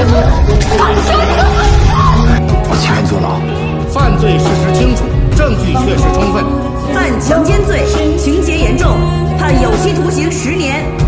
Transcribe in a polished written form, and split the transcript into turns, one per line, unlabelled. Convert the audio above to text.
我情愿坐牢。
犯罪事实清楚，证据确实充分。
犯强奸罪，情节严重，判有期徒刑10年。